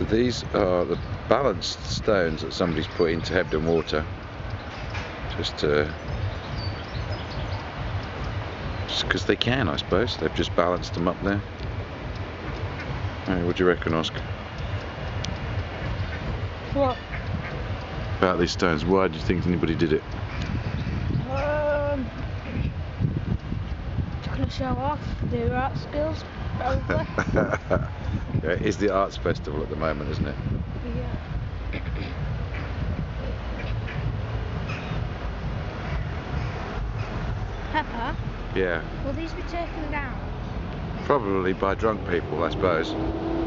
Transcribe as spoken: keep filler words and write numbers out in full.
So these are the balanced stones that somebody's put into Hebden water, just to, just because they can, I suppose. They've just balanced them up there. Hey, what do you reckon, Oscar? What? About these stones. Why do you think anybody did it? Um, just gonna show off their art skills, probably. Yeah, it is the arts festival at the moment, isn't it? Yeah. Pepper? Yeah. Will these be taken down? Probably by drunk people, I suppose.